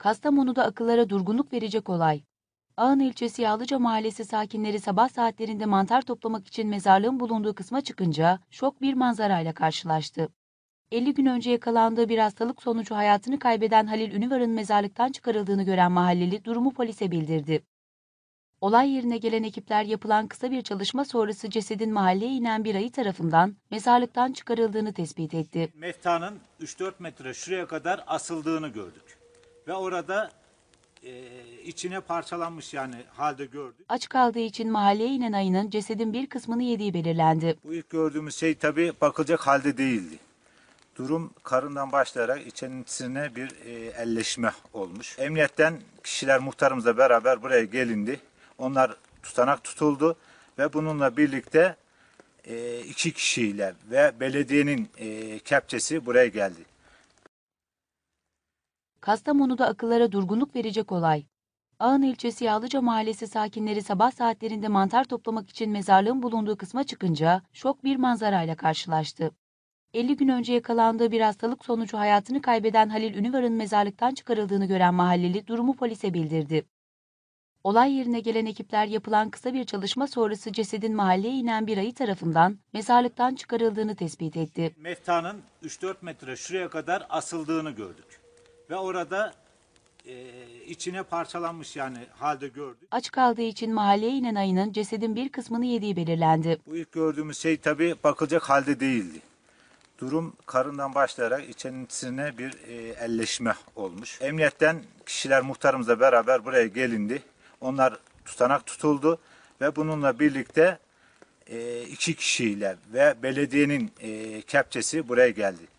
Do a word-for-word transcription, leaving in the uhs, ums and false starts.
Kastamonu'da akıllara durgunluk verecek olay. Ağın ilçesi Yağlıca Mahallesi sakinleri sabah saatlerinde mantar toplamak için mezarlığın bulunduğu kısma çıkınca şok bir manzarayla karşılaştı. elli gün önce yakalandığı bir hastalık sonucu hayatını kaybeden Halil Ünüvar'ın mezarlıktan çıkarıldığını gören mahalleli durumu polise bildirdi. Olay yerine gelen ekipler yapılan kısa bir çalışma sonrası cesedin mahalleye inen bir ayı tarafından mezarlıktan çıkarıldığını tespit etti. Meftanın üç dört metre şuraya kadar asıldığını gördük. Ve orada e, içine parçalanmış yani halde gördük. Aç kaldığı için mahalleye inen ayının cesedin bir kısmını yediği belirlendi. Bu ilk gördüğümüz şey tabii bakılacak halde değildi. Durum karından başlayarak içerisine bir e, elleşme olmuş. Emniyetten kişiler muhtarımızla beraber buraya gelindi. Onlar tutanak tutuldu ve bununla birlikte e, iki kişiyle ve belediyenin e, kepçesi buraya geldi. Kastamonu'da akıllara durgunluk verecek olay. Ağın ilçesi Yağlıca Mahallesi sakinleri sabah saatlerinde mantar toplamak için mezarlığın bulunduğu kısma çıkınca şok bir manzarayla karşılaştı. elli gün önce yakalandığı bir hastalık sonucu hayatını kaybeden Halil Ünüvar'ın mezarlıktan çıkarıldığını gören mahalleli durumu polise bildirdi. Olay yerine gelen ekipler yapılan kısa bir çalışma sonrası cesedin mahalleye inen bir ayı tarafından mezarlıktan çıkarıldığını tespit etti. Meftanın üç dört metre şuraya kadar asıldığını gördük. Ve orada e, içine parçalanmış yani halde gördük. Aç kaldığı için mahalleye inen ayının cesedin bir kısmını yediği belirlendi. Bu ilk gördüğümüz şey tabii bakılacak halde değildi. Durum karından başlayarak içerisine bir e, elleşme olmuş. Emniyetten kişiler muhtarımızla beraber buraya gelindi. Onlar tutanak tutuldu ve bununla birlikte e, iki kişiyle ve belediyenin e, kepçesi buraya geldi.